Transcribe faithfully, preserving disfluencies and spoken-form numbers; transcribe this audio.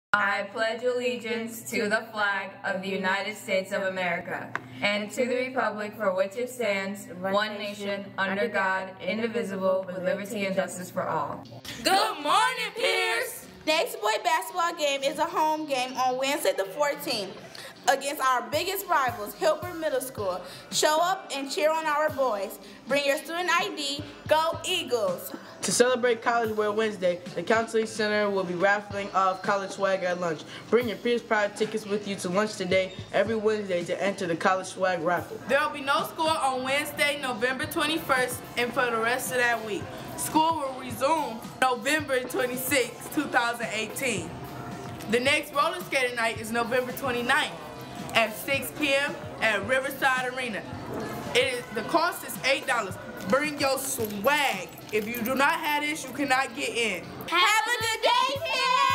I pledge allegiance to the flag of the United States of America and to the republic for which it stands, one nation, under God, indivisible, with liberty and justice for all. Good morning, Pierce! Next boy basketball game is a home game on Wednesday the fourteenth against our biggest rivals, Hilbert Middle School. Show up and cheer on our boys. Bring your student I D. Go Eagles! To celebrate College Wear Wednesday, the Counseling Center will be raffling off college swag at lunch. Bring your Pierce Pride tickets with you to lunch today, every Wednesday, to enter the college swag raffle. There will be no school on Wednesday, November twenty-first, and for the rest of that week. School will resume November twenty-sixth, two thousand eighteen. The next roller skating night is November twenty-ninth at six p m at Riverside Arena. It is, the cost is eight dollars. Bring your swag. If you do not have this, you cannot get in. Have a good day, Pierce!